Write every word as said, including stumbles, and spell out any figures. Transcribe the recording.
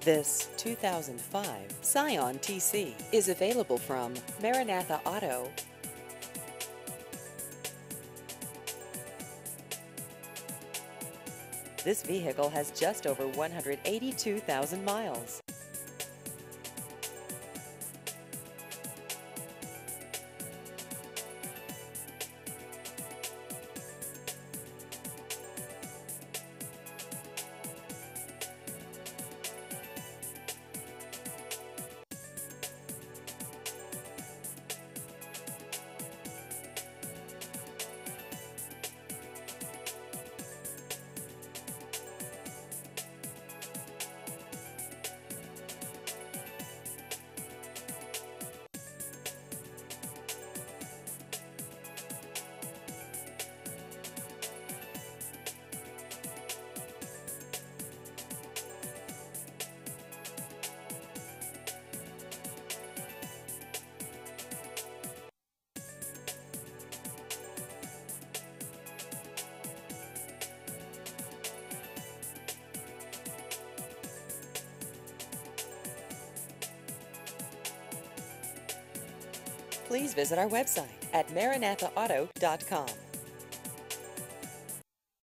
This two thousand five Scion T C is available from Maranatha Auto. This vehicle has just over one hundred eighty-two thousand miles. Please visit our website at maranatha auto dot com.